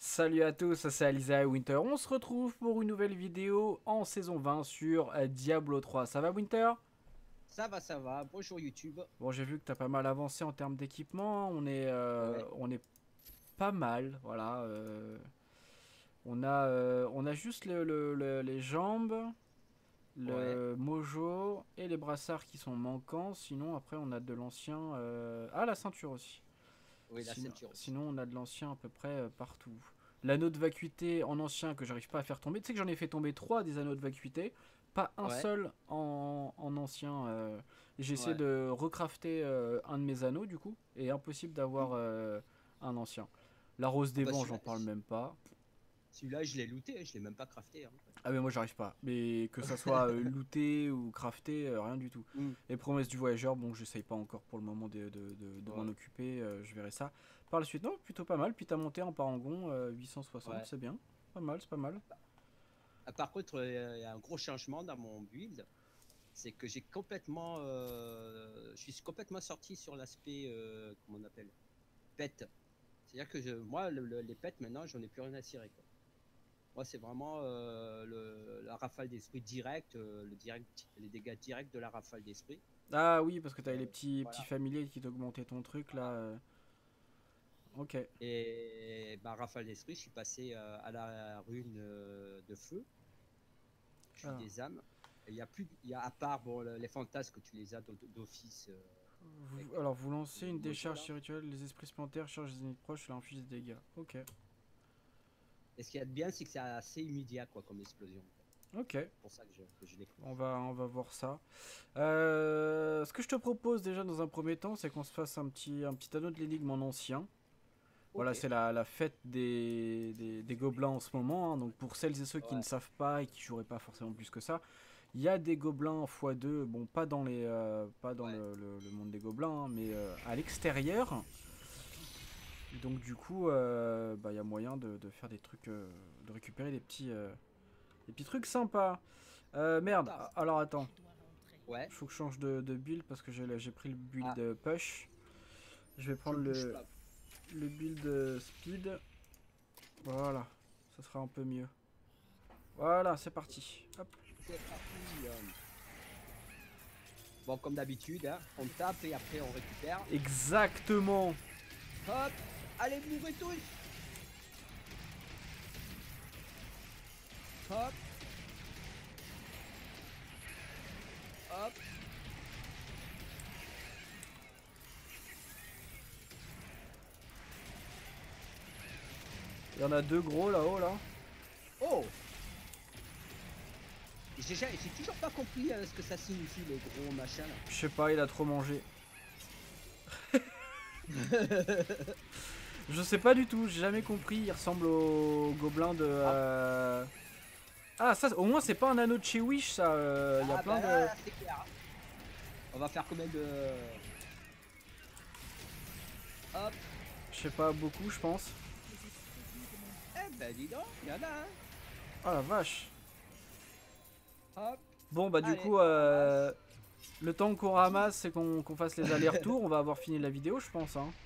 Salut à tous, c'est Aliza et Winter. On se retrouve pour une nouvelle vidéo en saison 20 sur Diablo 3. Ça va Winter? Ça va. Bonjour YouTube. Bon, j'ai vu que t'as pas mal avancé en termes d'équipement. Ouais, On est pas mal, voilà. On a juste les jambes, ouais. le mojo et les brassards qui sont manquants. Sinon, après, on a de l'ancien. Ah, la ceinture aussi. Oui, la ceinture aussi. Sinon, on a de l'ancien à peu près partout. L'anneau de vacuité en ancien que j'arrive pas à faire tomber. Tu sais que j'en ai fait tomber 3 des anneaux de vacuité. Pas un Ouais, seul en ancien. J'ai essayé ouais. de recrafter un de mes anneaux du coup. Et impossible d'avoir Hmm. un ancien. La rose Ah des bah vents, j'en parle même pas. celui-là, je l'ai looté, je l'ai même pas crafté, hein. Ah mais moi j'arrive pas. Mais que ça soit looté ou crafté, rien du tout. Hmm. Et promesses du voyageur, bon j'essaye pas encore pour le moment de m'en Ouais, occuper, je verrai ça. Par la suite, non, plutôt pas mal. Puis t'as monté en parangon 860, ouais. c'est bien. Pas mal, c'est pas mal. Par contre, il y a un gros changement dans mon build. C'est que je suis complètement sorti sur l'aspect, comment on appelle, pet. C'est-à-dire que moi, les pets, maintenant, j'en ai plus rien à cirer, quoi. Moi, c'est vraiment la rafale d'esprit direct, les dégâts directs de la rafale d'esprit. Ah oui, parce que t'avais les Euh, petits voilà. familiers qui t'augmentaient ton truc là. Voilà. Ok. Et bah, rafale d'esprit, je suis passé à la rune de feu, puis Alors, des âmes. Il y a plus, il y a à part bon, les fantasmes que tu les as d'office avec vous lancez le une mojo décharge là. spirituelle, les esprits supplémentaires chargent les ennemis proches, cela inflige des dégâts. Ok. Et ce qu'il y a de bien, c'est que c'est assez immédiat quoi, comme explosion. Ok. C'est pour ça que je l'ai pris. On va voir ça. Ce que je te propose déjà dans un premier temps, c'est qu'on se fasse un petit anneau de l'énigme en ancien. Ok. Voilà, c'est la fête des gobelins en ce moment, hein. Donc pour celles et ceux qui ne Ouais. savent pas et qui joueraient pas forcément plus que ça, il y a des gobelins x2, bon pas dans pas dans Ouais. le monde des gobelins, hein, mais à l'extérieur. Donc du coup, bah, il y a moyen de faire des trucs, de récupérer des petits trucs sympas. Merde, Taf. alors attends, Ouais. il faut que je change de build parce que j'ai pris le Ah, build push. Je vais je prendre bouge pas. le build speed. Voilà, ça sera un peu mieux. Voilà, c'est parti. Hop. C'est parti. Bon, comme d'habitude, hein, on tape et après on récupère. Exactement. Hop. Allez, mourrez tous. Hop. Hop. Il y en a deux gros là-haut là. Oh. J'ai toujours pas compris ce que ça signifie les gros machins là. Je sais pas, il a trop mangé. Je sais pas du tout, j'ai jamais compris. Il ressemble au gobelin de. Ah, Ah, ça, au moins, c'est pas un anneau de chez Wish, ça. Il y a ah plein bah de. là, c'est clair. On va faire combien de... Hop. Je sais pas, beaucoup, je pense. Eh ben dis donc, il y en a un. Oh la vache. Hop. Bon, bah, du Allez, coup, on ramasse. le temps qu'on ramasse, c'est qu'on fasse les allers-retours. On va avoir fini la vidéo, je pense. Hein.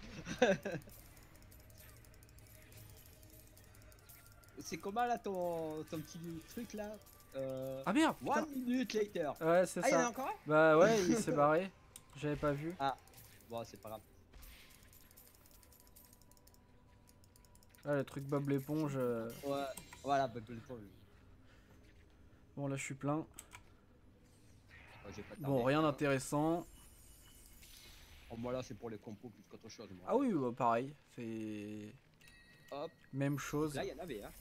C'est comment là ton petit truc là Ah merde, putain. 1 minute later. Ouais, c'est Ah, il y en a ça. encore Bah, un. ouais, il s'est barré. J'avais pas vu. Ah, bon, c'est pas grave. Ah, le truc Bob l'éponge. Ouais, voilà, bah, le temps, Bon, là, je suis plein. je vais pas Bon, tarder. rien Hein. d'intéressant. Oh, moi là, c'est pour les compos plus qu'autre chose, moi. Ah oui, bah, pareil. C'est. Hop. Même Donc là, chose. il y en avait, hein.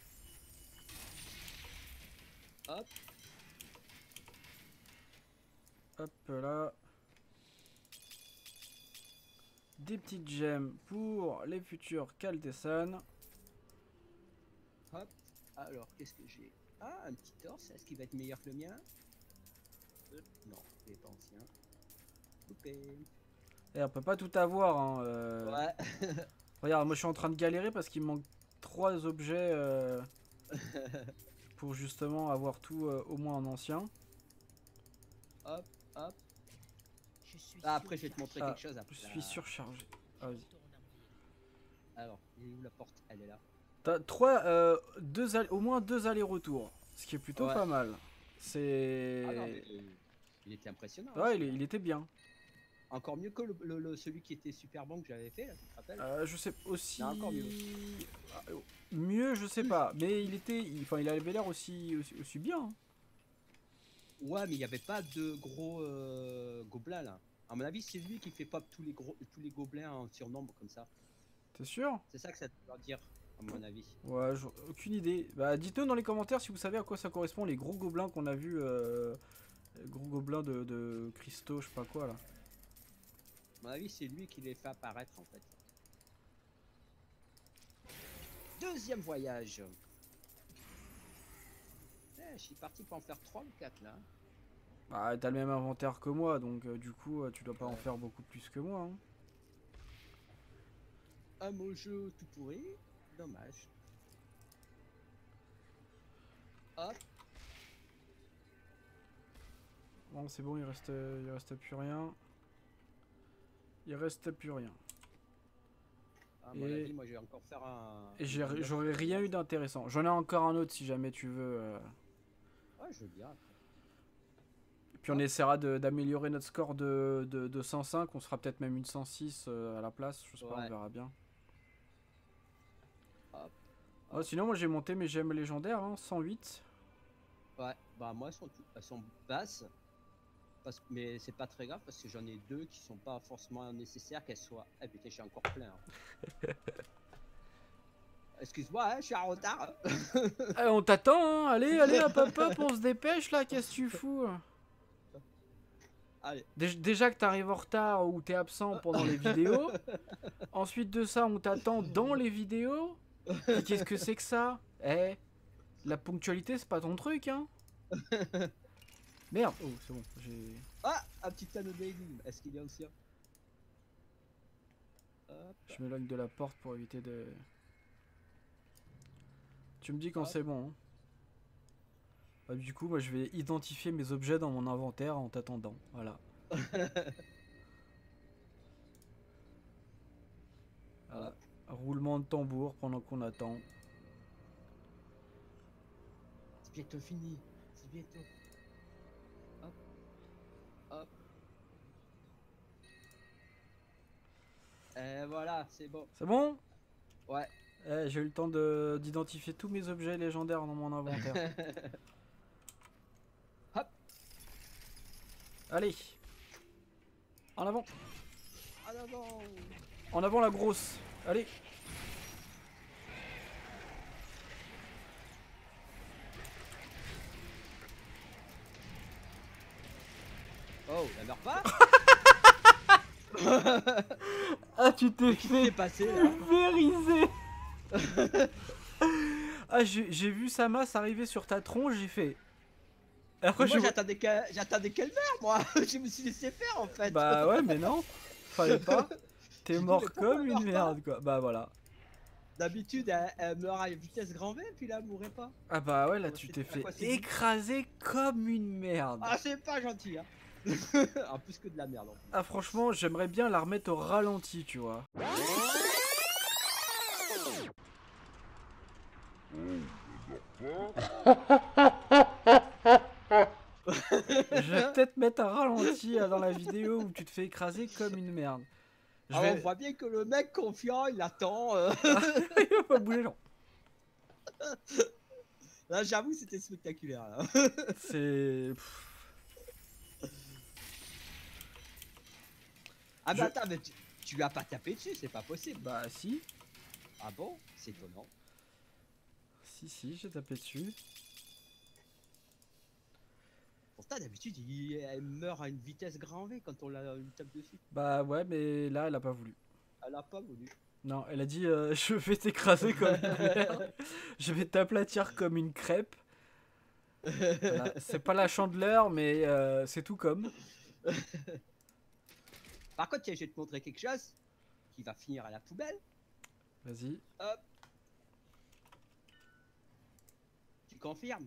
Hop. Hop là. Des petites gemmes pour les futurs Kaltesan. Hop. Alors, qu'est-ce que j'ai? Ah, un petit torse. Est-ce qu'il va être meilleur que le mien? Non, il est pas ancien. Loupé. Et on peut pas tout avoir. Hein, Ouais. Regarde, moi je suis en train de galérer parce qu'il me manque 3 objets pour justement avoir tout au moins en ancien. Hop, hop. Ah, après, je vais te montrer Ah, quelque chose je après. suis surchargé. Ah, vas-y. Alors, il est où la porte? Elle est là. T'as au moins 2 allers-retours. Ce qui est plutôt Ouais. pas mal. Ah non, C'est... mais il était impressionnant. Hein, Ouais, celui-là. il était bien. Encore mieux que celui qui était super bon que j'avais fait, là, tu te rappelles? Je sais aussi... Non, encore mieux. Ah, mieux, je sais pas. Mais enfin, il avait l'air aussi bien. Hein. Ouais, mais il n'y avait pas de gros gobelins là. À mon avis, c'est lui qui fait pop tous les gobelins en surnombre comme ça. T'es sûr? C'est ça que ça doit dire, à mon avis. Ouais, aucune idée. Bah, dites-nous dans les commentaires si vous savez à quoi ça correspond, les gros gobelins qu'on a vus. Les gros gobelins de cristaux, je sais pas quoi là. À mon avis, c'est lui qui les fait apparaître en fait. Deuxième voyage. Je suis parti pour en faire 3 ou 4 là. Bah, t'as le même inventaire que moi, donc du coup, tu dois pas en faire beaucoup plus que moi. Hein. Un mojo tout pourri. Dommage. Hop. Bon, c'est bon, il reste plus rien. Il reste plus rien. À mon avis, moi je vais encore faire un. Et j'aurais rien eu d'intéressant. J'en ai encore un autre si jamais tu veux. Ouais, je veux bien. Puis on essaiera d'améliorer notre score de 105. On sera peut-être même une 106 à la place. Je sais pas, on verra bien. Hop. Oh, sinon, moi j'ai monté mes gemmes légendaires, hein, 108. Ouais, bah moi elles sont basses. Mais c'est pas très grave parce que j'en ai 2 qui sont pas forcément nécessaires qu'elles soient. Eh putain, je suis encore plein. Hein. Excuse-moi, hein, je suis en retard. On t'attend, hein. Allez, hop, hop, hop, on se dépêche là, qu'est-ce que tu fous? Allez. Déjà que t'arrives en retard ou t'es absent pendant les vidéos. Ensuite de ça, on t'attend dans les vidéos. Qu'est-ce que c'est que ça? Eh, la ponctualité, c'est pas ton truc, hein? Merde. Oh, c'est bon, j'ai... Ah, un petit anneau d'énigme. Est-ce qu'il y a aussi un? Hop. Je m'éloigne de la porte pour éviter de... Tu me dis quand Hop. c'est bon. Hein. Bah, du coup, moi, je vais identifier mes objets dans mon inventaire en t'attendant. Voilà. Voilà. Roulement de tambour pendant qu'on attend. C'est bientôt fini. C'est bientôt. Hop. Hop. Et voilà, c'est bon. C'est bon? Ouais. J'ai eu le temps d'identifier tous mes objets légendaires dans mon inventaire. Hop. Allez. En avant. En avant. En avant la grosse. Allez. Oh, elle meurt pas. Ah, tu t'es fait passé là. pulvériser. Ah, j'ai vu sa masse arriver sur ta tronche, j'ai fait... Après, moi j'attendais qu'elle meure, moi. Je me suis laissé faire en fait. Bah ouais, mais non. Fallait pas. T'es mort comme une merde, quoi. Bah voilà. D'habitude, elle meurt à vitesse grand V, puis là, elle mourrait pas. Ah bah ouais, là tu t'es fait écraser comme une merde. Ah, c'est pas gentil, hein. En plus que de la merde. Ah franchement, j'aimerais bien la remettre au ralenti, tu vois. Je vais peut-être mettre un ralenti dans la vidéo où tu te fais écraser comme une merde. On voit bien que le mec confiant, il attend. Il va pas bouger, genre. Là, j'avoue, c'était spectaculaire. Là. C'est... Ah bah attends, mais tu lui as pas tapé dessus, c'est pas possible. Bah si. Ah bon? C'est étonnant. Si, j'ai tapé dessus. Pourtant, d'habitude, elle meurt à une vitesse grand V quand on lui tape dessus. Bah ouais, mais là, elle a pas voulu. Elle a pas voulu. Non, elle a dit je vais t'écraser comme une merde. Je vais t'aplatir comme une crêpe. Voilà. C'est pas la chandeleur, mais c'est tout comme. Par contre, tiens, je vais te montrer quelque chose qui va finir à la poubelle. Vas-y. Hop. Tu confirmes?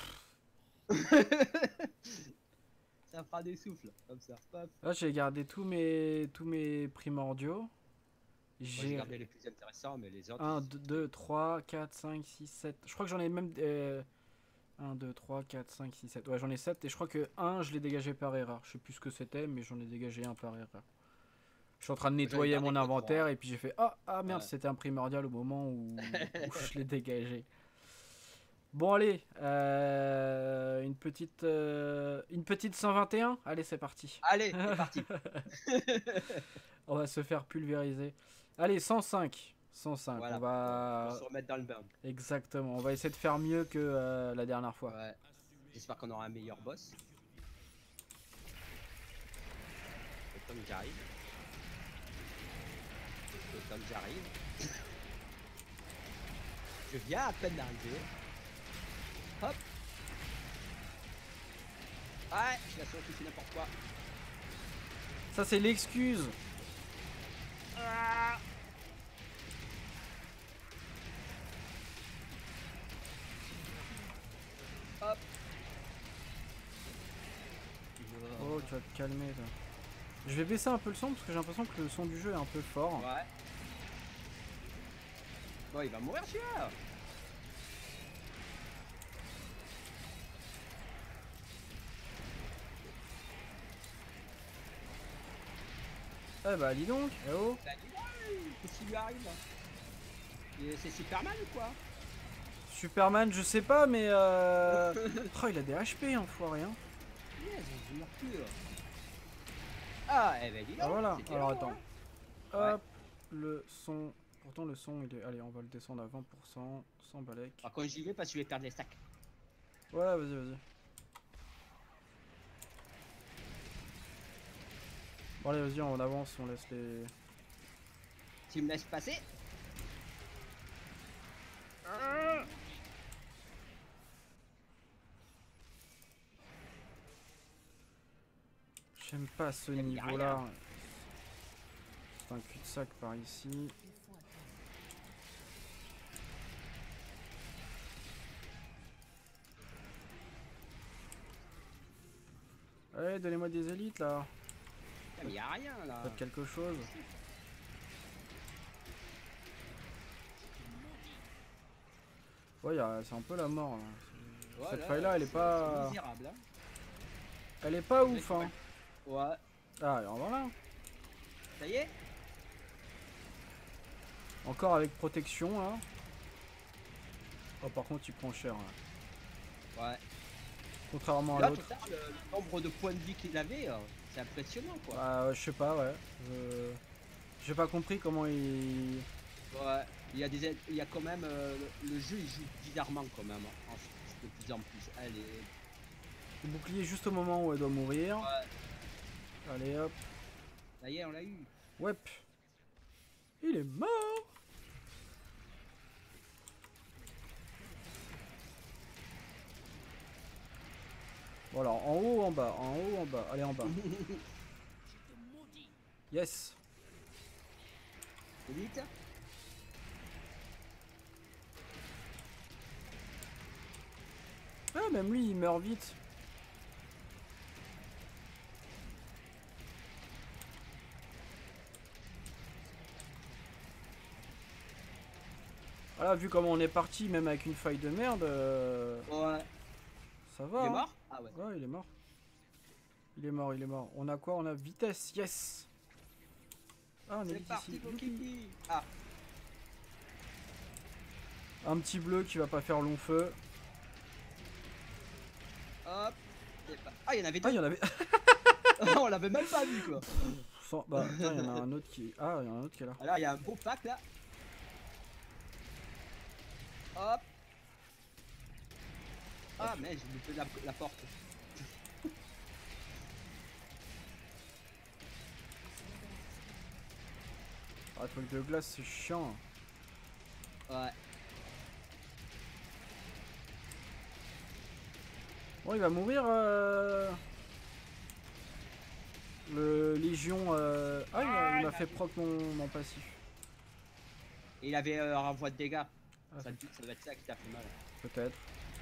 Ça fera des souffles, comme ça. Hop. Là, j'ai gardé tous mes primordiaux. Moi, j'ai J'ai gardé les plus intéressants, mais les autres. 1, 2, 3, 4, 5, 6, 7. Je crois que j'en ai même. 1, 2, 3, 4, 5, 6, 7. Ouais, j'en ai 7 et je crois que un je l'ai dégagé par erreur. Je sais plus ce que c'était, mais j'en ai dégagé un par erreur. Je suis en train de J'en ai nettoyer gardé mon que inventaire 3. et puis j'ai fait ah merde, Ouais. c'était un primordial au moment où je l'ai dégagé. Bon, allez, une petite 121. Allez, c'est parti. Allez, c'est parti. On va se faire pulvériser. Allez, 105. 105, on Voilà, pour va. se remettre dans le bain. Exactement, on va essayer de faire mieux que la dernière fois. Ouais. J'espère qu'on aura un meilleur boss. Le temps que j'arrive. Le temps que j'arrive. Je viens à peine d'arriver. Hop. Ouais, je la sens qui fait n'importe quoi. Ça, c'est l'excuse. Ah. Hop. Oh, tu vas te calmer là. Je vais baisser un peu le son parce que j'ai l'impression que le son du jeu est un peu fort. Ouais. Bon, il va mourir celui-là. Eh bah, dis donc, eh oh. Bah, dis donc, qu'est-ce qui lui arrive là? C'est Superman ou quoi? Superman, je sais pas, mais oh, il a des HP, enfoiré, hein. Yes, je meurs plus. Ah, eh ben dis Ah, donc. voilà, C'était alors long, attends. hein. Ouais. Hop, le son. Pourtant, le son, il est. Allez, on va le descendre à 20%, sans balèque. Par contre, j'y vais parce que je vais perdre les stacks. Ouais, vas-y, vas-y. Bon, allez, vas-y, on avance, on laisse les. Tu me laisses passer? J'aime pas ce Y a niveau-là. rien. C'est un cul-de-sac par ici. Allez, donnez-moi des élites là. Ah, mais y a rien là. Faites quelque chose. Ouais, c'est un peu la mort là. Cette Voilà, faille là, elle est c'est pas. misérable. Hein. Elle est pas ouf, hein. Ouais. Ah, et en voilà. Ça y est? Encore avec protection là. Oh, par contre, il prend cher là. Ouais. Contrairement à Là, l'autre. tout ça, le nombre de points de vie qu'il avait, c'est impressionnant quoi. Bah, ouais, je sais pas, ouais. J'ai pas compris comment il. Ouais. Il y a quand même. Le jeu il joue bizarrement quand même. De plus en plus. Allez. Le bouclier juste au moment où elle doit mourir. Ouais. Allez hop. Ça y est, on l'a eu. Ouais. Il est mort. Bon alors, en haut ou en bas? En haut ou en bas? Allez, en bas. Yes. Vite. Ah, même lui, il meurt vite. Voilà, vu comment on est parti, même avec une faille de merde, Ouais. ça va. Il est hein. mort? Ah ouais. Ouais, il est mort. Il est mort, il est mort. On a quoi? On a vitesse, yes. Ah, on est C'est vite parti, ici. mon kiki. Ah. Un petit bleu qui va pas faire long feu. Hop. Ah, il y en avait Ah, deux. il y en avait. On l'avait même pas vu quoi. Bah, putain, il y en a un autre qui. Ah, il y en a un autre qui est là. Alors, il y a un beau pack là. Hop. Ah, mais j'ai loupé la porte. Ah, le truc de glace, c'est chiant. Ouais. Bon, il va mourir. Le Légion. Ah, il m'a fait proc mon passif. Et il avait un renvoi de dégâts. Ah, Ça doit être ça qui t'a fait mal. peut-être.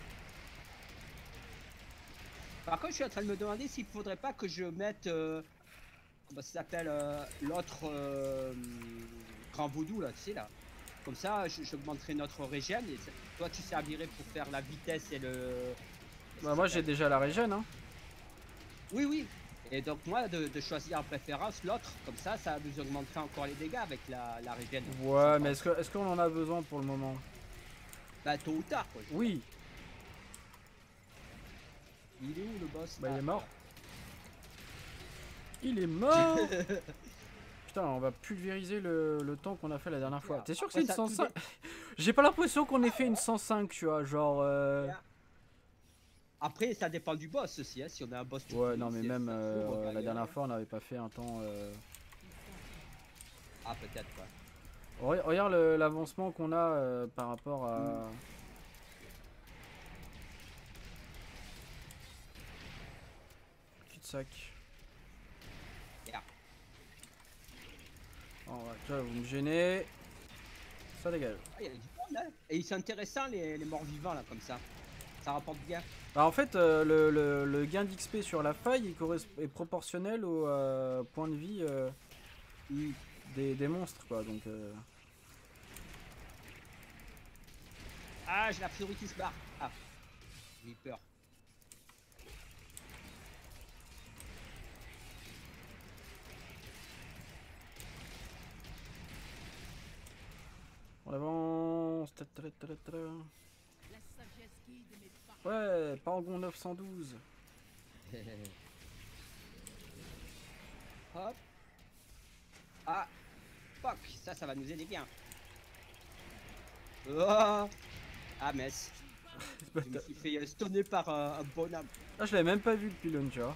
Par contre, je suis en train de me demander s'il faudrait pas que je mette. Comment ça s'appelle l'autre mettrai en vaudou là, tu sais là. Comme ça, j'augmenterai notre régène et toi tu servirais pour faire la vitesse et le. Bah moi j'ai déjà la régène hein. Oui, oui. Et donc moi de choisir en préférence l'autre, comme ça nous augmenterait encore les dégâts avec la régène. Ouais, mais est-ce qu'on en a besoin pour le moment? Bah tôt ou tard quoi. Oui. Il est où le boss? Bah il est mort. Il est mort. Putain, on va pulvériser le temps qu'on a fait la dernière fois. T'es sûr que c'est une 105? J'ai pas l'impression qu'on ait fait une 105, tu vois, genre... Après, ça dépend du boss aussi, hein, si on a un boss... Ouais, non, mais même la dernière fois, on n'avait pas fait un temps... Ah, peut-être, quoi. Regarde l'avancement qu'on a par rapport à... Cul-de-sac. Yeah. Oh, ouais, tu vois, vous me gênez. Ça dégage. Ah, y a du monde, là. Et ils sont intéressants, les morts vivants, là, comme ça. Ça rapporte bien. Bah, en fait, le gain d'XP sur la faille est proportionnel au point de vie des monstres, quoi. Donc, Ah, j'ai la furie qui se barre. Ah, j'ai eu peur. on avance. Ouais, Parangon 912. Hop. Ah, fuck, ça va nous aider bien. Oh. Ah, mess. Je me suis fait stunner par un bonhomme. Ah, je l'avais même pas vu le pylône, tu vois.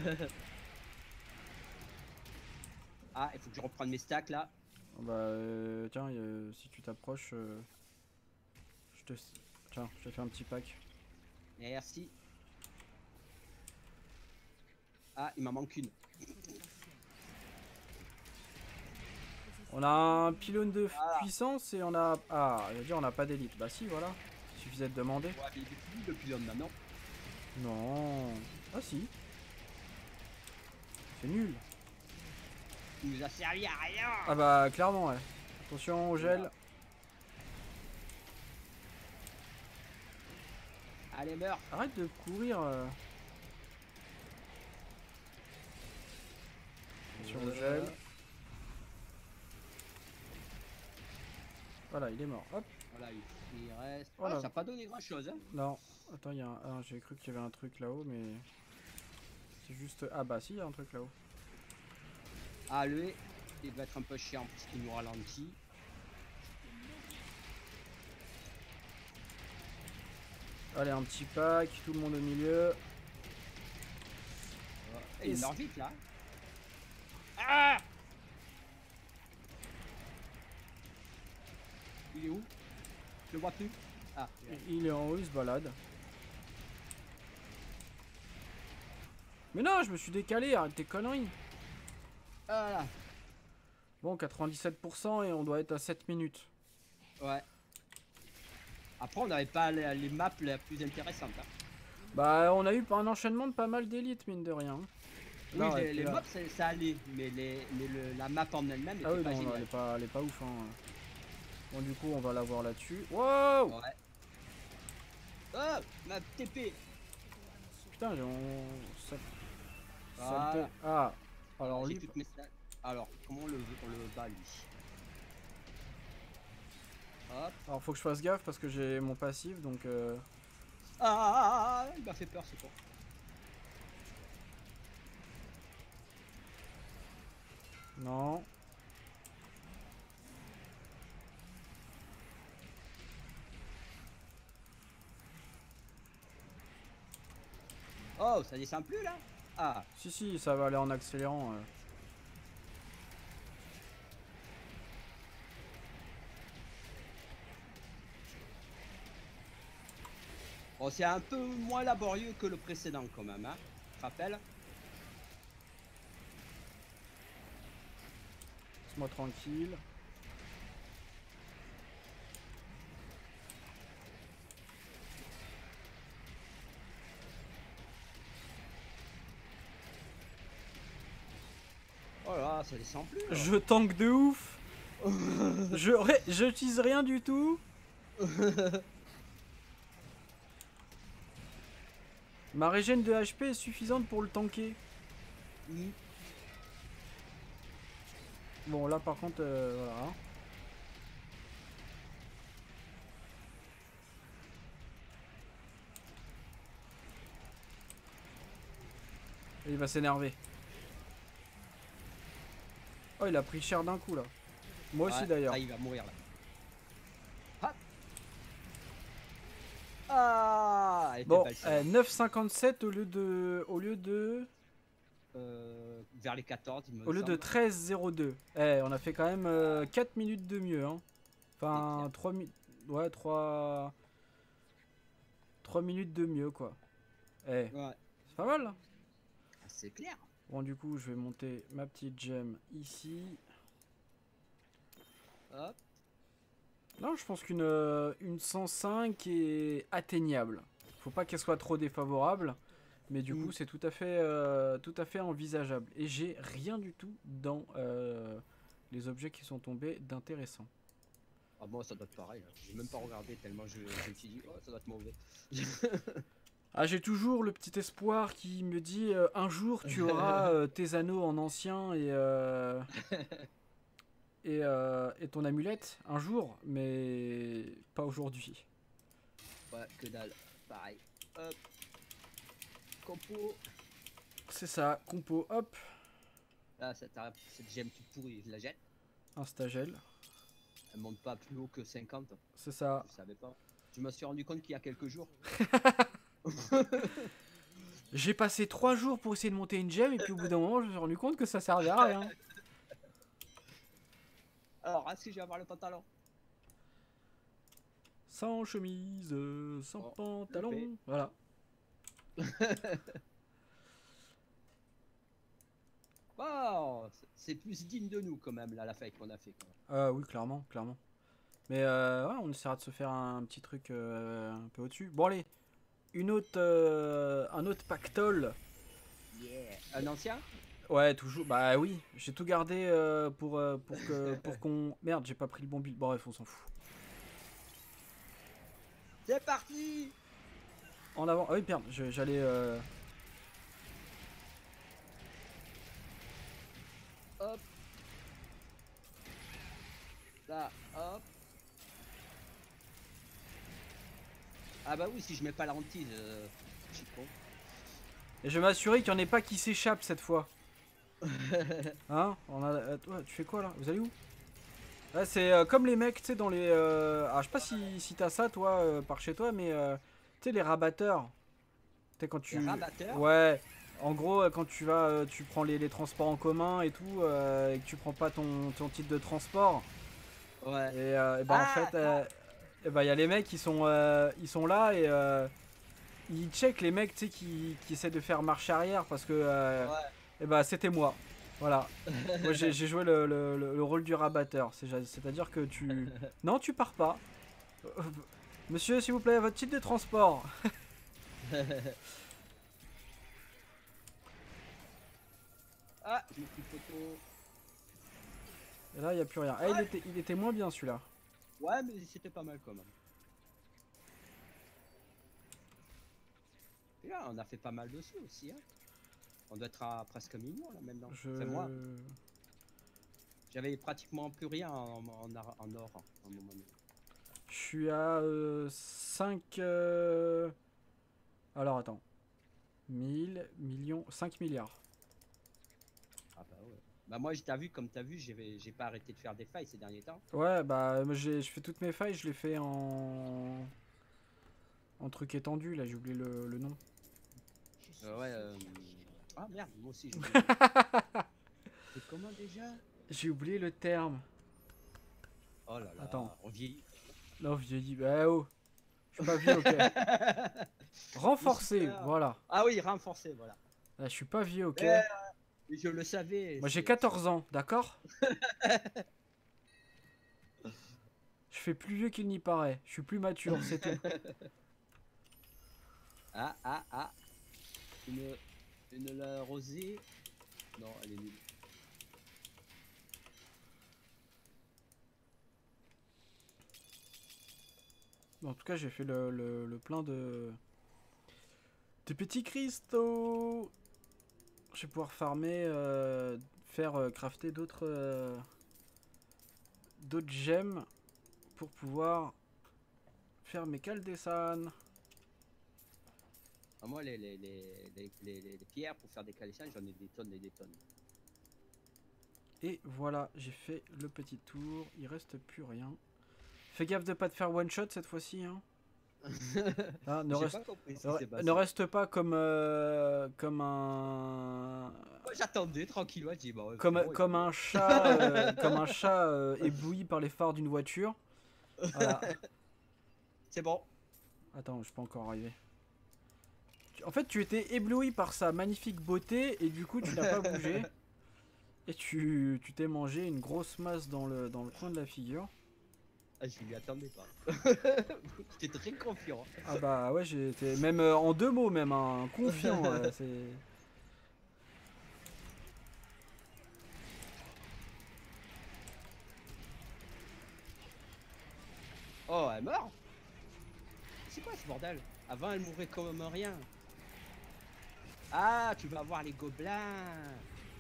Ah, il faut que je reprenne mes stacks là. Bah, tiens, si tu t'approches, tiens, je te fais un petit pack. Merci. Ah, il m'en manque une. On a un pylône de puissance et on a... Ah, je veux dire, on n'a pas d'élite. Bah si, voilà. Il suffisait de demander. Ouais, mais il est plus le pylône maintenant. Non. Ah si. C'est nul. Il nous a servi à rien. Ah bah, clairement, ouais. Attention au gel. Allez, meurs. Arrête de courir. Attention au gel. Voilà, il est mort. Hop. Voilà, il reste. Voilà. Oh, ça n'a pas donné grand chose. Hein. Non. Attends, il y a un... Ah, j'ai cru qu'il y avait un truc là-haut, mais... C'est juste... Ah bah si, il y a un truc là-haut. Ah, lui, il va être un peu chiant parce qu'il nous ralentit. Allez, un petit pack, tout le monde au milieu. Et il meurt vite là. Ah! Il est où? Je le vois plus. Ah. Il est en haut, il se balade. Mais non, je me suis décalé, arrête tes conneries. Voilà. Bon, 97% et on doit être à 7 minutes. Ouais. Après, on n'avait pas les maps les plus intéressantes. Hein. Bah, on a eu un enchaînement de pas mal d'élites, mine de rien. Oui, non, les maps, ça allait, mais la map en elle-même était pas géniale. Elle est pas ouf. Hein. Bon, du coup, on va la voir là-dessus. Wow! Ouais. Oh, ma TP! Putain, Voilà. Ah, alors lui... Alors, comment on le bat, lui? Hop. Alors, faut que je fasse gaffe parce que j'ai mon passif, donc... Ah, il m'a fait peur, ce con. Non. Oh, ça descend plus, là? Ah. Si, ça va aller en accélérant. Bon, c'est un peu moins laborieux que le précédent, quand même, hein? Tu te rappelles? Laisse-moi tranquille. Oh là, ça descend plus. Là. Je tank de ouf. J'utilise rien du tout. Ma régène de HP est suffisante pour le tanker. Bon, là par contre, voilà. Et il va s'énerver. Oh, il a pris cher d'un coup là. Moi aussi d'ailleurs. Ah, il va mourir là. Hop. Ah, elle était Bon, belle, celle-là. 9,57 au lieu de vers les 14, il me au lieu de semble. 13,02. On a fait quand même 4 minutes de mieux, hein. Enfin, 3 minutes. Ouais, 3 minutes de mieux quoi. Ouais. C'est pas mal là. C'est clair. Bon, du coup, je vais monter ma petite gemme ici. Hop. Non, je pense une 105 est atteignable. Faut pas qu'elle soit trop défavorable, mais du coup, c'est tout à fait envisageable. Et j'ai rien du tout dans les objets qui sont tombés d'intéressant. Ah bon, ça doit être pareil. Hein. J'ai même pas regardé tellement je me suis dit, oh, ça doit être mauvais. Ah, j'ai toujours le petit espoir qui me dit un jour tu auras tes anneaux en ancien et ton amulette un jour, mais pas aujourd'hui. Ouais, que dalle. Pareil. Hop. Compo. C'est ça, compo, hop, Là, cette gemme toute pourrie, je la jette. un stagel. Elle monte pas plus haut que 50. C'est ça. Je savais pas. Je me suis rendu compte qu'il y a quelques jours. J'ai passé 3 jours pour essayer de monter une gemme et puis au bout d'un moment je me suis rendu compte que ça servait à rien. Alors, est-ce que je vais avoir le pantalon? Sans chemise, sans pantalon, fait. voilà. Oh, c'est plus digne de nous quand même là la fête qu'on a fait. Quoi. Oui, clairement, clairement. Mais ouais, on essaiera de se faire un petit truc un peu au-dessus. Bon allez, un autre pactole. Yeah. Un ancien? Ouais, toujours. Bah oui, j'ai tout gardé pour qu'on. Merde, j'ai pas pris le bon build. Bon, bref, on s'en fout. C'est parti! En avant. Ah oui, merde, j'allais. Hop. Là, hop. Ah bah oui, si je mets pas la hantise, je suis con. Et je vais m'assurer qu'il n'y en ait pas qui s'échappe cette fois. Hein? Ouais, tu fais quoi là? Vous allez où? Ouais, c'est comme les mecs, tu sais, dans les. Ah, je sais pas si t'as ça, toi, par chez toi, mais tu sais, les rabatteurs. Tu sais, quand tu. Les rabatteurs? Ouais. En gros, quand tu vas, tu prends les transports en commun et tout, et que tu prends pas ton titre de transport. Ouais. Et bah en fait, et bah il y a les mecs qui sont là et ils checkent les mecs, tu sais, qui essaient de faire marche arrière parce que. Ouais. Et bah c'était moi. Voilà. Moi j'ai joué le rôle du rabatteur. C'est-à-dire que tu. Non, tu pars pas. Monsieur, s'il vous plaît, votre titre de transport. Ah, j'ai pris photo. Et là, il n'y a plus rien. Ah, il était moins bien celui-là. Ouais, mais c'était pas mal quand même. Et là, on a fait pas mal de sauts aussi. Hein. On doit être à presque million là maintenant. C'est moi. J'avais pratiquement plus rien en or à un moment donné. Je suis à 5. Alors attends. 1000 millions. 5 milliards. Ah bah ouais. Bah moi, t'as vu, comme t'as vu, j'ai pas arrêté de faire des failles ces derniers temps. Ouais, bah je fais toutes mes failles, je les fais en truc étendu, là j'ai oublié le nom. Ouais. Ah merde, moi aussi j'ai oublié. C'est comment déjà? J'ai oublié le terme. Oh là là. Attends. On vieillit. Non, vieilli. Bah oh. Je suis pas vieux, ok. Renforcé, voilà. Ah oui, renforcé, voilà. Là, je suis pas vieux, ok. Je le savais. Moi j'ai 14 ans, d'accord. Je fais plus vieux qu'il n'y paraît. Je suis plus mature, c'est tout. Ah. Une la rosée. Non, elle est nulle. En tout cas, j'ai fait le plein de petits cristaux. Je vais pouvoir farmer, faire crafter d'autres gemmes pour pouvoir faire mes caldesan. Ah, moi, les pierres pour faire des calissans, j'en ai des tonnes et des tonnes. Et voilà, j'ai fait le petit tour. Il reste plus rien. Fais gaffe de pas te faire one shot cette fois-ci. Hein. Ah, J'ai pas compris ce qui s'est passé. ne reste pas comme un Moi, j'attendais tranquillement, je dis, bah, ouais, comme, c'est bon, comme un chat comme un chat ébloui par les phares d'une voiture. Voilà. c'est bon. Attends, je peux encore arriver. En fait, tu étais ébloui par sa magnifique beauté et du coup, tu n'as pas bougé. Et tu t'es mangé une grosse masse dans le coin de la figure. Ah, je m'y attendais pas. J'étais très confiant. Ah bah ouais, j'ai été même en deux mots même, hein, confiant. C'est... Oh, elle meurt. C'est quoi ce bordel? Avant, elle mourait comme rien. Ah, tu vas voir les gobelins.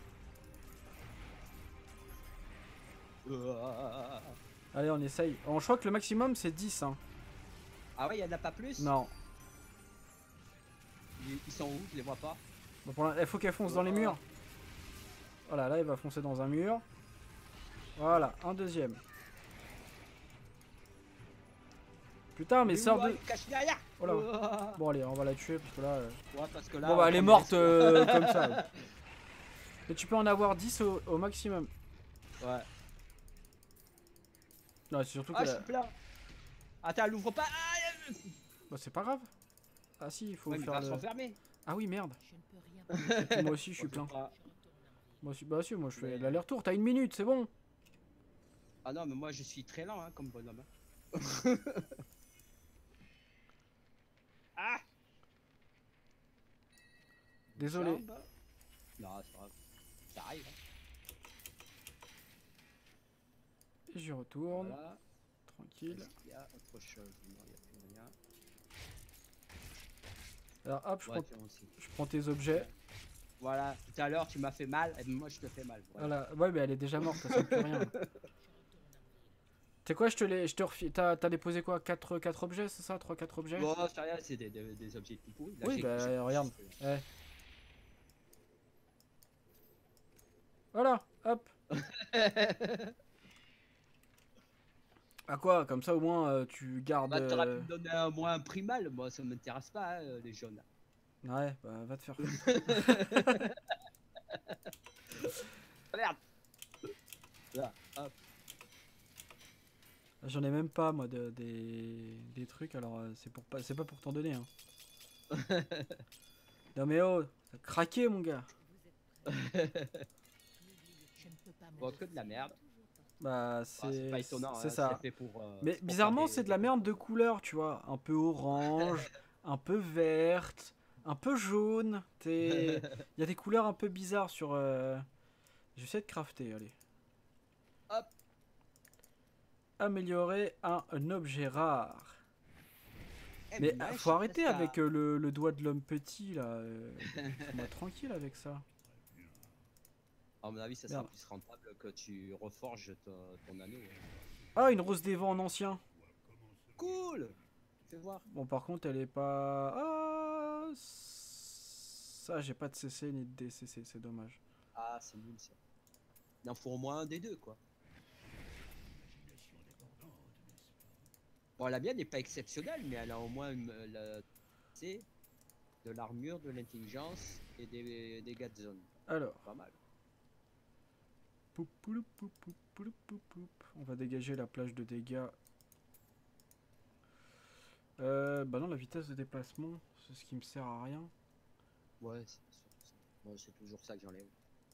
Allez, on essaye. Je crois que le maximum c'est 10. Hein. Ah ouais, il y en a pas plus? Non. Ils sont où? Je les vois pas. Bon, il faut qu'elle fonce dans les murs. Voilà, là, il va foncer dans un mur. Voilà, un deuxième. Putain, mais sors de... Cache derrière. Oh là. Bon, allez, on va la tuer parce que là... Ouais, parce que là, Bon, bah, elle est morte comme ça. Mais tu peux en avoir 10 au maximum. Ouais. Non, c'est surtout Ah, que... je suis plein. Attends, elle ouvre pas. Ah, Bah, c'est pas grave. Ah si, il faut ouais, mais faire va le... s'enfermer. Ah oui, merde. Je ne peux rien. Et puis moi aussi, je suis plein. Moi aussi, bah si, moi je fais l'aller-retour. T'as une minute, c'est bon. Ah non, mais moi je suis très lent hein, comme bonhomme. Hein. Ah, Désolé. jambe. Non, c'est pas grave. Ça arrive. Hein. Et j'y retourne. Voilà. Tranquille. Est-ce qu'il y a autre chose? Non, il n'y a plus rien. Alors hop, Ouais, tiens, aussi. je prends tes objets. Voilà, tout à l'heure tu m'as fait mal, et moi je te fais mal. Voilà. Ouais, mais elle est déjà morte, ça sert plus rien. Tu sais quoi, je te refile. T'as déposé quoi, 4 objets, c'est ça? 3-4 objets? Bon, c'est rien, c'est des objets tout pourris. Là, Oui, bah j'ai- regarde. Eh. Voilà, hop. À quoi? Comme ça au moins tu gardes... Bah, t'aurais pu me donner un moins un prix mal, moi ça m'intéresse pas, hein, les jaunes. Ouais, bah va te faire. Merde. Là, hop. J'en ai même pas moi des trucs, alors c'est pas pour t'en donner. Hein. Non mais oh, t'as craqué mon gars. Bon, que de la merde. Bah Ah, c'est pas étonnant, c'est hein, ça. fait pour, Mais pour bizarrement faire c'est de la merde de couleur, tu vois. Un peu orange, un peu verte, un peu jaune. Il y a des couleurs un peu bizarres sur... J'essaie de crafter, allez. Hop. Améliorer un objet rare. Eh, Mais moi, je faut sais arrêter pas ça. avec le doigt de l'homme petit là. Laisse-moi tranquille avec ça. À mon avis, ça sera Merde. plus rentable que tu reforges ton anneau. Hein. Ah, une rose des vents en ancien. Cool. Fais voir. Bon, par contre, elle est pas. Ah, ça, j'ai pas de CC ni de DCC, c'est dommage. Ah, c'est nul ça. Il en faut au moins un des deux, quoi. Bon, la mienne n'est pas exceptionnelle, mais elle a au moins c'est de l'armure, de l'intelligence et des dégâts de zone. Alors, Pas mal. poup, pouloup, poup, poup, pouloup, poup, poup. On va dégager la plage de dégâts. Bah non, la vitesse de déplacement, c'est ce qui me sert à rien. Ouais, c'est surtout ça. Moi, c'est toujours ça que j'enlève.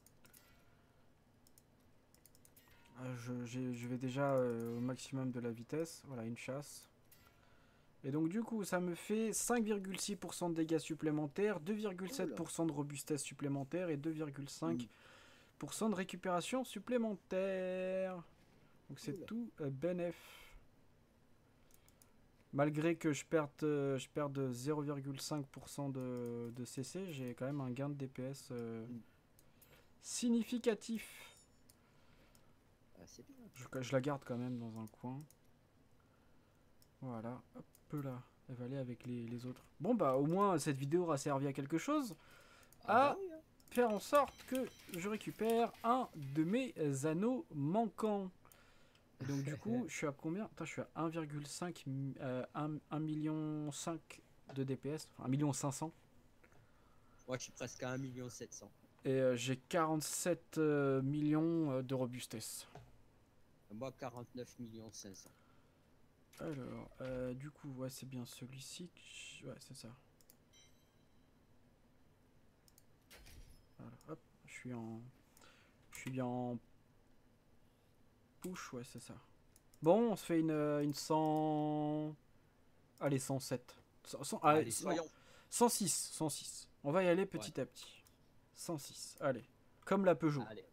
Je vais déjà au maximum de la vitesse. Voilà, une chasse. Et donc du coup, ça me fait 5,6% de dégâts supplémentaires, 2,7% de robustesse supplémentaire et 2,5% de récupération supplémentaire. Donc c'est tout bénef. Malgré que je perde 0,5% de CC, j'ai quand même un gain de DPS significatif. Ah, c'est bien. Je la garde quand même dans un coin. Voilà, hop là. Elle va aller avec les autres. Bon bah au moins cette vidéo aura servi à quelque chose. Ah bah oui, hein. Faire en sorte que je récupère un de mes anneaux manquants. Et donc du coup, je suis à combien? Attends, je suis à 1,5 1 million 5 de DPS, enfin 1 million 500. Moi, je suis presque à 1 700 000. Et j'ai 47 millions de robustesse. Moi, 49 500 000. Alors, du coup, ouais, c'est bien celui-ci. Ouais, c'est ça. Voilà, hop, je suis bien en push, ouais, c'est ça. Bon, on se fait une 100... Allez, 107. Allez, soyons. 106, 106. On va y aller petit à petit. 106, allez. Comme la Peugeot. Allez.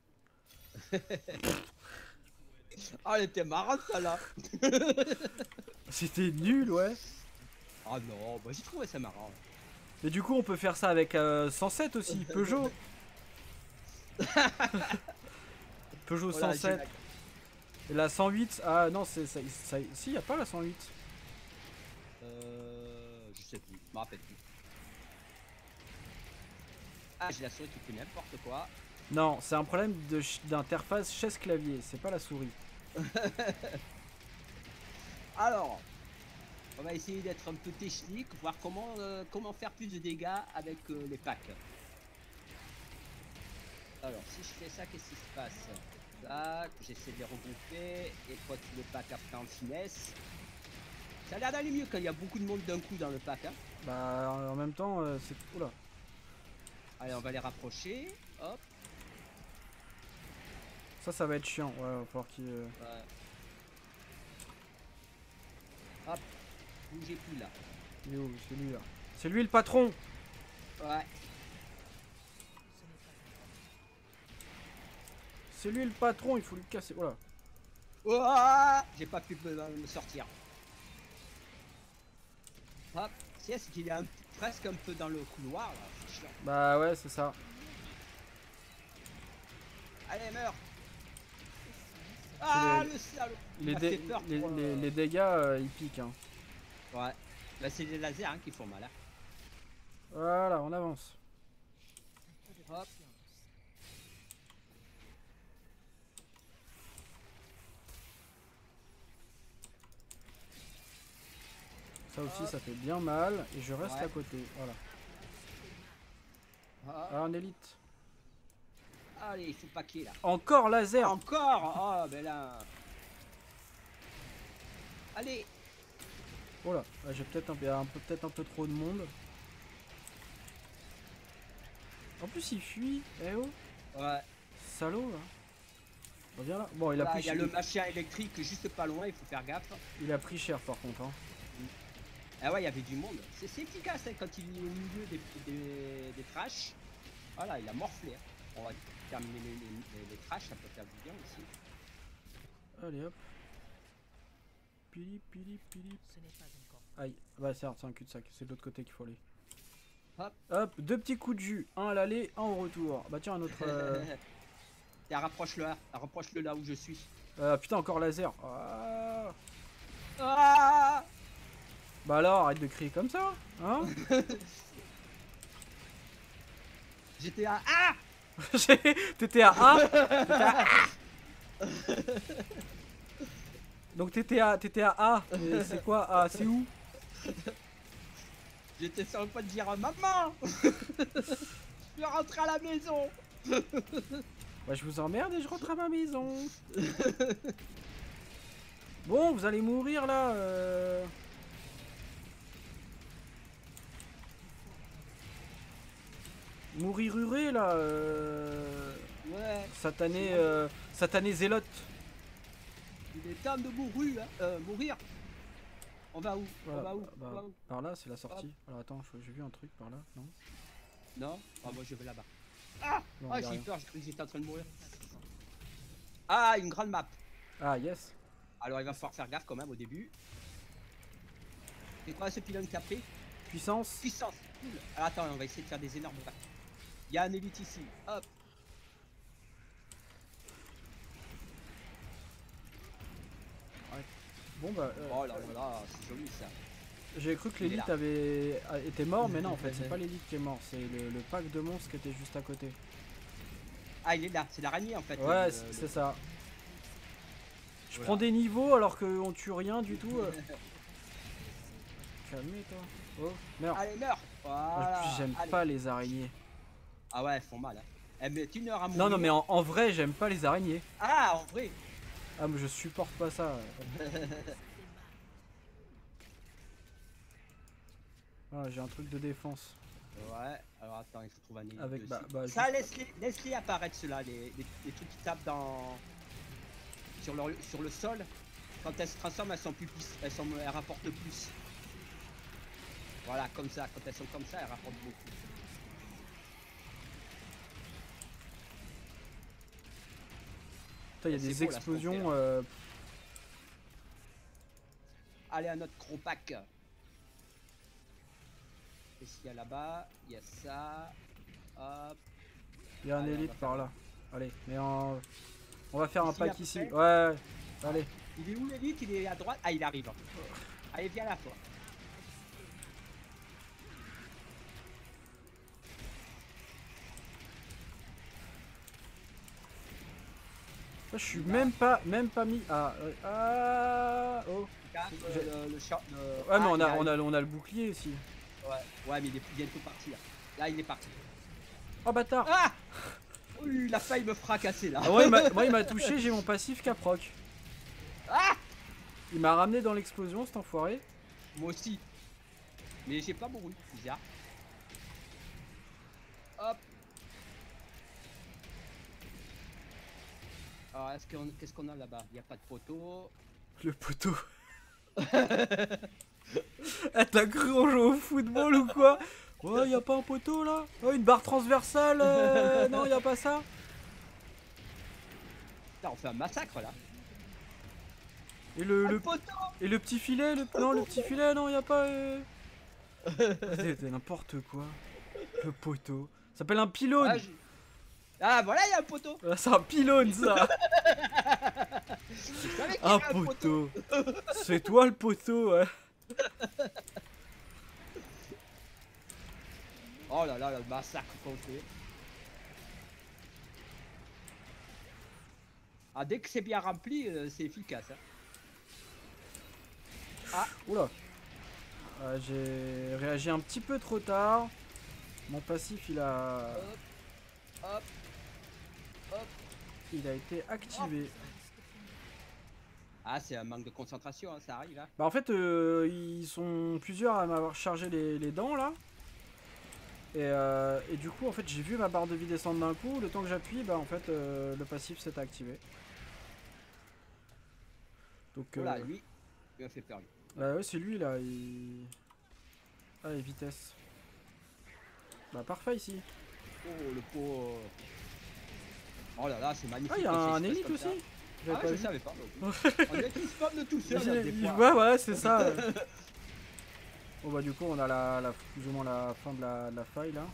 Ah, elle était marrante, celle-là. C'était nul, ouais. Ah non, bah j'ai trouvé ça marrant. Mais du coup, on peut faire ça avec 107 aussi, Peugeot. Peugeot Voilà, 107. Et la 108, ah non, si, y a pas la 108. Je sais plus, je me rappelle plus. Ah, j'ai la souris qui fait n'importe quoi. Non, c'est un problème d'interface chaise-clavier, c'est pas la souris. Alors, on va essayer d'être un peu technique, voir comment faire plus de dégâts avec les packs. Alors, si je fais ça, qu'est-ce qui se passe? Là, j'essaie de les regrouper, et quoi tout le pack après en finesse. Ça a l'air d'aller mieux quand il y a beaucoup de monde d'un coup dans le pack. Hein. Bah, en même temps, c'est... Oula. Allez, on va les rapprocher. Hop. Ça va être chiant. Ouais, va falloir qu'il... Ouais. Hop. Bougez plus là. Il est où? C'est lui là. C'est lui le patron. Ouais. C'est lui le patron, il faut lui casser. Voilà. Oh, j'ai pas pu me sortir. Hop. C'est qu'il est presque un peu dans le couloir là. C'est chiant. Bah ouais, c'est ça. Allez, meurs. Ah, le salaud. Les dégâts, ils piquent. Hein. Ouais. Là, c'est les lasers hein, qui font mal. Hein. Voilà, on avance. Hop. Ça aussi, ça fait bien mal. Et je reste à côté. Voilà. Ah, en élite. Allez, il faut paquer là. Encore laser. Encore. Oh, ben là. Allez. Oh là, j'ai peut-être peut-être un peu trop de monde. En plus, il fuit. Eh oh. Ouais. Salaud là. Reviens là. Bon, il a pris cher. Il y a le machin électrique juste pas loin, il faut faire gaffe. Il a pris cher par contre. Hein. Ah ouais, il y avait du monde. C'est efficace hein, quand il est au milieu des trashs. Voilà, il a morflé. Hein. On va terminer les trashs, ça peut faire du bien aussi. Allez hop. Pili. Aïe, bah c'est un cul-de-sac, c'est de l'autre côté qu'il faut aller. Hop, deux petits coups de jus, un à l'aller, un au retour. Bah tiens, un autre... Rapproche-le là où je suis. Putain, encore laser. Ah bah alors, arrête de crier comme ça, hein. J'étais à A. T'étais à A. Donc t'étais à A. C'est quoi A? C'est où? J'étais sur le point de dire maman. Je rentre à la maison. Bah je vous emmerde et je rentre à ma maison. Bon, vous allez mourir là. Mourir huré là. Ouais. Satané zélote. Il est temps de mourir. On va où? Voilà, On va où? Par là, c'est la sortie. Alors attends, j'ai vu un truc par là, non? Non? Ah, moi je vais là-bas. Ah! Non, j'ai eu peur, j'ai cru que j'étais en train de mourir. Ah, une grande map. Ah, yes. Alors il va falloir faire gaffe quand même au début. C'est quoi ce pylône qui a pris? Puissance. Puissance. Cool. Alors, attends, on va essayer de faire des énormes vagues. Il y a un élite ici. Hop. Bon bah. Oh là là là, c'est joli ça. J'ai cru que Il est l'élite là. était mort, mais non, en fait, c'est pas l'élite qui est mort, c'est le pack de monstres qui était juste à côté. Ah, il est là, c'est l'araignée en fait. Ouais, c'est ça. Je Voilà. prends des niveaux alors qu'on tue rien du tout. Calmez-toi. Oh, merde. Allez, meurs. En Voilà. plus, j'aime Allez. pas les araignées. Ah ouais, elles font mal. Hein. Elles mettent 1 heure à mourir. Non, non, mais en vrai, j'aime pas les araignées. Ah, en vrai. Ah, mais je supporte pas ça. Ah, j'ai un truc de défense. Ouais, alors attends, il faut trouver un élite Avec, dessus. bah, Ça, juste- laisse-les apparaître ceux-là, les trucs qui tapent dans... sur le sol. Quand elles se transforment, elles rapportent plus. Voilà, comme ça, quand elles sont comme ça, elles rapportent beaucoup. Putain, il y a C'est des beau, là, ce qu'on fait, explosions. là. Allez, à notre gros pack. Qu'est-ce qu'il y a là-bas? Il y a ça. Hop. Il y a un Allez, on élite va par faire là. Allez, mais on va faire un Ici, pack après ici. Ouais, allez. Il est où l'élite? Il est à droite. Ah, il arrive. Allez, viens là, toi. Je suis même pas mis. Ah, oh. Regarde, J'ai- le champ. Ouais, mais Ah, on a le bouclier aussi. Ouais, mais il est bientôt parti là. Là, il est parti. Oh bâtard. Ah! Oui, il a failli me fracasser là. Ah ouais, moi il m'a touché, j'ai mon passif Caproc. Ah! Il m'a ramené dans l'explosion cet enfoiré. Moi aussi. Mais j'ai pas mouru, bizarre. Hop. Alors, qu'est-ce qu'on a là-bas? Il n'y a pas de poteau. Le poteau. Ah, t'as cru on joue au football ou quoi? Ouais, y a pas un poteau là? Oh, une barre transversale? Non, y a pas ça? Putain, on fait un massacre là. Et Ah, le, le le, poteau! et le petit filet? Non, le petit filet, non, y a pas. C'est n'importe quoi. Le poteau. Ça s'appelle un pylône. Ah, ah, voilà, il y a un poteau. Ah, c'est un pylône ça. Je savais qu'il y Un avait un poteau. poteau. C'est toi le poteau, ouais. Oh là là, le massacre qu'on fait. Ah, dès que c'est bien rempli, c'est efficace. Hein. Oula. J'ai réagi un petit peu trop tard. Mon passif il a Hop, hop. été activé. Ah, c'est un manque de concentration, hein, ça arrive là. Bah en fait ils sont plusieurs à m'avoir chargé les dents là. Et du coup en fait j'ai vu ma barre de vie descendre d'un coup. Le temps que j'appuie, bah en fait le passif s'est activé. Donc Voilà, lui, il m'a fait peur lui. bah ouais c'est lui là. Ah et vitesse. Bah parfait ici. Oh, le pot. Oh là là, c'est magnifique. Ah il y a quand ça un se passe élite comme aussi. ça. J'avais Ah, pas je vu. savais pas. On dirait qu'ils spawnent de tout seul. là, des fois. Ouais voilà c'est ça. Bon bah du coup on a plus ou moins la fin de la faille là.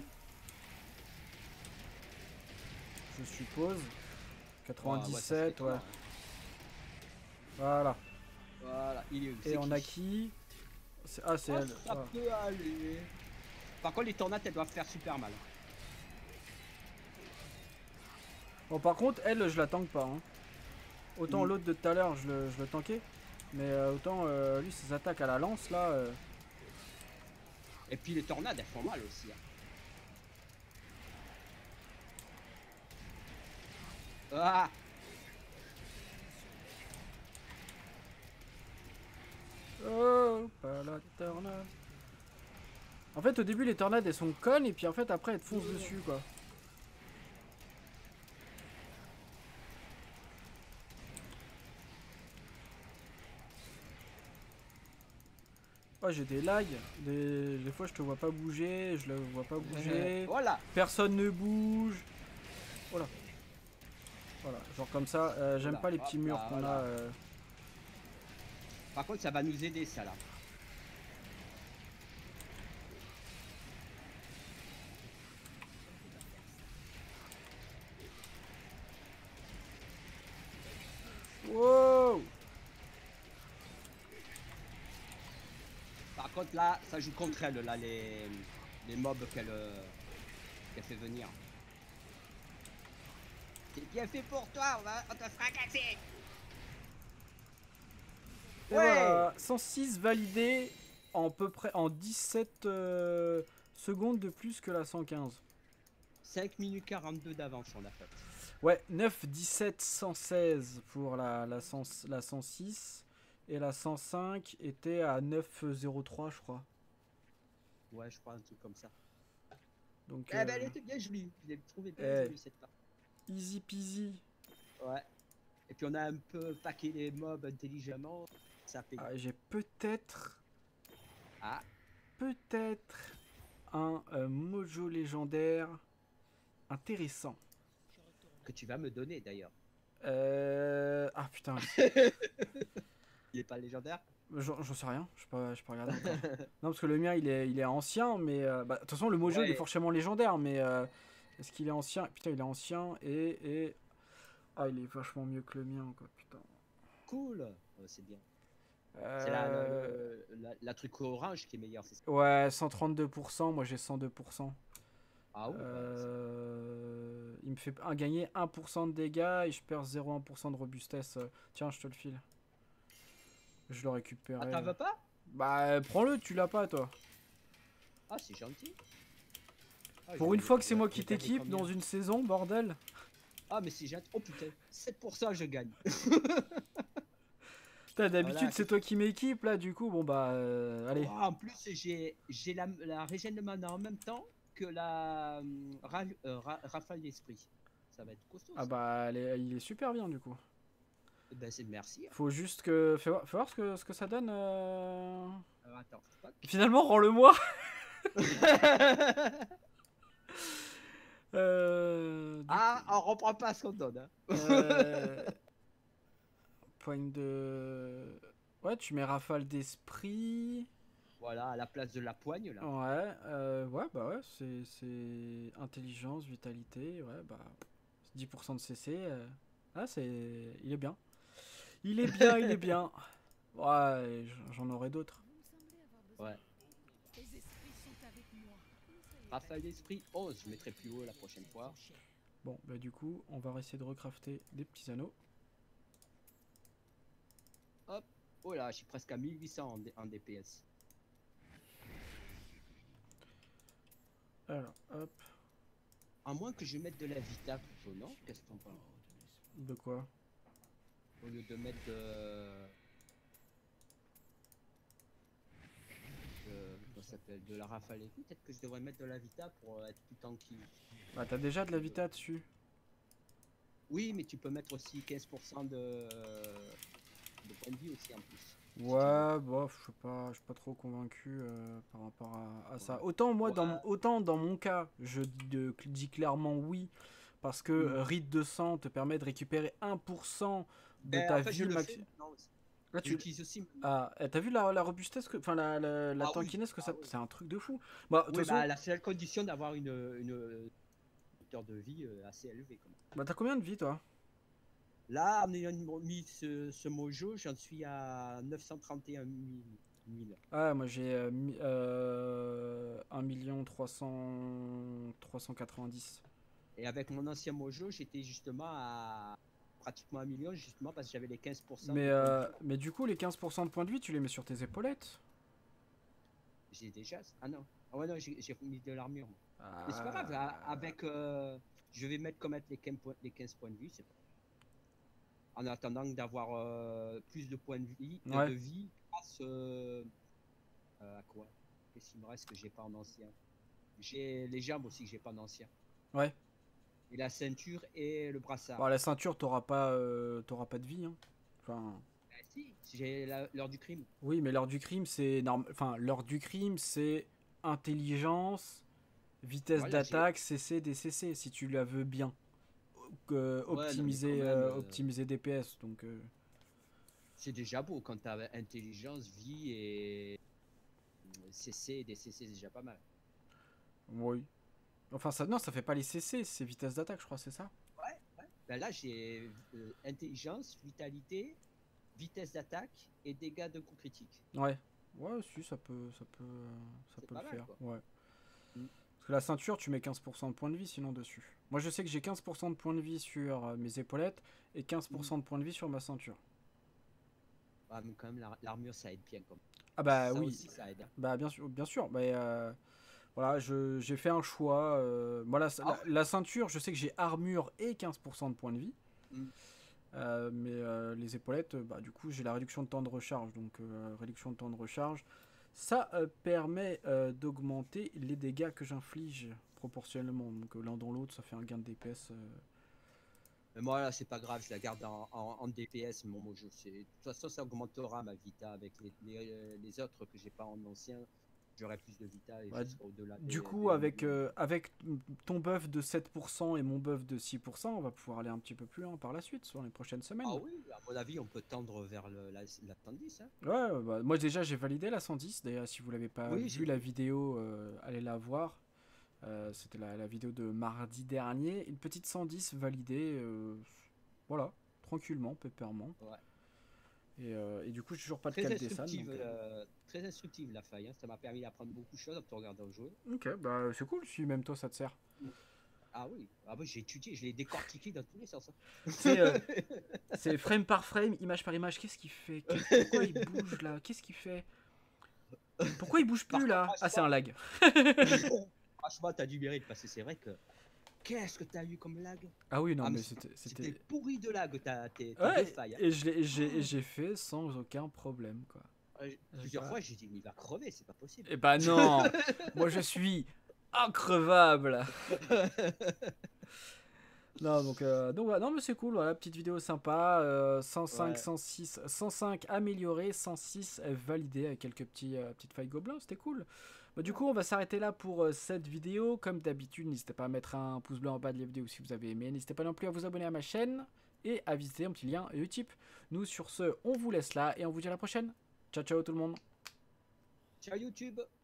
Je suppose. Ouais, 97 ouais, ouais. ça serait Voilà. Voilà, il est où? Et C'est on qui? a qui? Ah c'est Oh, elle. ça Ah. peut aller. Par contre, les tornades, elles doivent faire super mal. Bon par contre elle je la tank pas hein. Autant Mm. l'autre de tout à l'heure je le tankais. Mais autant lui ses attaques à la lance là. Et puis les tornades, elles font mal aussi. Hein. Ah! Oh pas la tornade. En fait au début les tornades elles sont connes et puis en fait après elles te foncent dessus quoi. Oh j'ai des lags, des fois je te vois pas bouger, je le vois pas bouger, Voilà. personne ne bouge. Voilà. Voilà, genre comme ça, j'aime Voilà, pas les petits hop murs là, qu'on voilà. a. Par contre, ça va nous aider, ça là. contre, là, ça joue contre elle, là, les mobs qu'elle fait venir. C'est bien fait pour toi, on te fracasser. Et voilà, 106 validé en peu près en 17 secondes de plus que la 115. 5 minutes 42 d'avance, on a fait. Ouais, 9, 17, 116 pour la 106. Et la 105 était à 9,03 je crois. Ouais, je crois un truc comme ça. Donc, Eh ben, elle était bien jolie. Je l'ai trouvé bien jolie cette part. Easy peasy. Ouais. Et puis on a un peu paqué les mobs intelligemment. Ça paye. Ah, j'ai peut-être Ah, un mojo légendaire intéressant. que tu vas me donner d'ailleurs. Ah putain, Il est pas légendaire? j'en sais rien, je peux pas regarder encore. Non, parce que le mien il est ancien, mais bah, de toute façon le mojo il est Ouais. forcément légendaire, mais est-ce qu'il est ancien? Putain, il est ancien et. Ah, il est vachement mieux que le mien, quoi, putain. Cool. C'est bien. C'est Euh, la truc orange qui est meilleure, c'est ça? Ouais, 132%, moi j'ai 102%. Ah ouais, Il me fait gagner 1% de dégâts et je perds 0,1% de robustesse. Tiens, je te le file. Je le Ah, récupérais. t'en veux pas? Bah, prends-le, tu l'as pas, toi. Ah, c'est gentil. Ah, Pour une fois que c'est moi qui t'équipe dans une saison, bordel. Ah, mais c'est gentil. Oh putain, 7% je gagne. Putain, d'habitude, Voilà. c'est toi qui m'équipe, là, du coup, bon bah, allez. Oh, en plus, j'ai la régène de mana en même temps que la rafale d'esprit. Ça va être costaud. Ah Ça. bah, il est super bien, du coup. Eh ben, c'est merci. Faut juste que. Fais voir ce que ça donne. Alors, attends. Finalement, rends-le-moi. Ah, on reprend pas ce qu'on donne. Hein. Poigne de. Ouais, tu mets rafale d'esprit. Voilà, à la place de la poigne là. Ouais, bah ouais, c'est intelligence, vitalité, ouais, bah 10% de CC. Ah, il est bien. Il est bien, il est bien. Ouais, j'en aurai d'autres. Ouais. Rafale d'esprit 11, je mettrai plus haut la prochaine fois. Bon, bah du coup, on va essayer de recrafter des petits anneaux. Hop. Oh là, je suis presque à 1800 en DPS. Alors, hop. À moins que je mette de la vita plutôt, non? Qu'est-ce que t'en penses? De quoi? Au lieu de mettre comment ça s'appelle, de la rafale et tout, peut-être que je devrais mettre de la vita pour être plus tanky. Bah, t'as déjà de la vita dessus. Oui, mais tu peux mettre aussi 15% de points de vie aussi en plus. Ouais, bof, je suis pas trop convaincu par rapport à ça. Autant moi, Ouais. autant dans mon cas, je dis clairement oui, parce que rite de sang te permet de récupérer 1% de Ben, ta en fait, je vie le max. fais maintenant aussi. Là, Je l'utilise aussi. Ah, t'as vu la robustesse, enfin la Ah oui. tankiness que Ah ça, oui. c'est un truc de fou. Bah, de toute Oui, façon, bah, la seule condition d'avoir une hauteur de vie assez élevée. Quand même. bah, t'as combien de vie, toi? Là, en ayant mis ce mojo, j'en suis à 931 000. Ah, moi j'ai 1 390. Et avec mon ancien mojo, j'étais justement à pratiquement 1 million, justement parce que j'avais les 15% de points de vie. Mais du coup, les 15% de points de vie, tu les mets sur tes épaulettes. J'ai déjà. Ah non. Ah ouais, non, j'ai mis de l'armure. Mais c'est pas grave. Ah. Avec. Je vais mettre comme les 15 points de vie. C'est pas... En attendant d'avoir plus de points de vie, Ouais. grâce à quoi? Qu'est-ce qu'il me reste que j'ai pas en ancien? J'ai les jambes aussi que j'ai pas en ancien. Ouais. Et la ceinture et le brassard. Bon, la ceinture, t'auras pas de vie. Hein. Enfin. Ah, si, j'ai l'heure du crime. Oui, mais l'heure du crime, c'est Enfin, l'heure du crime, c'est intelligence, vitesse Voilà, d'attaque, CC, DCC, si tu la veux bien. Ouais, non, mais quand même, Optimiser DPS. Donc. c'est déjà beau quand t'as intelligence, vie et CC et DCC, c'est déjà pas mal. Oui. Enfin, non, ça fait pas les CC, c'est vitesse d'attaque, je crois, c'est ça. Ouais, ouais. Ben là, j'ai intelligence, vitalité, vitesse d'attaque et dégâts de coup critique. Ouais. Ouais, si, ça C'est peut le pas mal, faire. quoi. Ouais. Mm. Parce que la ceinture, tu mets 15% de points de vie sinon dessus. Moi, je sais que j'ai 15% de points de vie sur mes épaulettes et Mm. 15% de points de vie sur ma ceinture. Ah, mais quand même, l'armure, ça aide bien, comme. Ah bah Ça oui, aussi, ça aide, hein. bah bien sûr, bien sûr. Bah, voilà, j'ai fait un choix. Moi, Ah la ceinture, je sais que j'ai armure et 15% de points de vie. oui. Mm. Mais les épaulettes, bah, du coup, j'ai la réduction de temps de recharge. Donc, réduction de temps de recharge, ça permet d'augmenter les dégâts que j'inflige proportionnellement. Donc, l'un dans l'autre, ça fait un gain de DPS. Mais moi, là, c'est pas grave, je la garde en DPS. Mon jeu, de toute façon, ça augmentera ma vita avec les autres que j'ai pas en ancien. J'aurai plus de vita et Ouais, je serai au-delà du des coup, 2000. avec ton buff de 7% et mon buff de 6%, on va pouvoir aller un petit peu plus loin par la suite, sur les prochaines Ah semaines. oui, à mon avis, on peut tendre vers la tendance, hein. Ouais, bah, moi déjà j'ai validé la 110. D'ailleurs, si vous l'avez pas Oui, j'ai vu la vu. vidéo, allez la voir. C'était la vidéo de mardi dernier. Une petite 110 validée. Voilà, tranquillement, pépèrement. Ouais. Et du coup, j'ai toujours pas de 4 Dessan. Donc, Très instructive la faille, hein. Ça m'a permis d'apprendre beaucoup de choses en te regardant jouer. ok, bah c'est cool si même toi ça te sert. Ah oui, j'ai étudié, je l'ai décortiqué dans tous les sens, C'est hein. c'est frame par frame, image par image. Qu'est-ce qu'il fait? Pourquoi il bouge là? Qu'est-ce qu'il fait? Pourquoi il bouge plus Par contre, là? Ah, c'est un lag. franchement, t'as du mérite parce que c'est vrai que qu'est-ce que t'as eu comme lag? Ah oui, non, Ah, mais mais c'était pourri de lag, tes deux Ouais, failles, hein. et j'ai fait sans aucun problème, quoi. J'ai Plusieurs pas... fois, j'ai dit, mais il va crever, c'est pas possible. Eh bah non! Moi, je suis increvable! Non, donc ouais, non, mais c'est cool, voilà, petite vidéo sympa. 105, Ouais. 106, 105 amélioré, 106 validé avec quelques petites failles gobelins, c'était cool. Bah, du coup, on va s'arrêter là pour cette vidéo. Comme d'habitude, n'hésitez pas à mettre un pouce bleu en bas de la vidéo si vous avez aimé. N'hésitez pas non plus à vous abonner à ma chaîne et à visiter un petit lien Utip. Nous, sur ce, on vous laisse là et on vous dit à la prochaine. Ciao, ciao tout le monde. Ciao YouTube!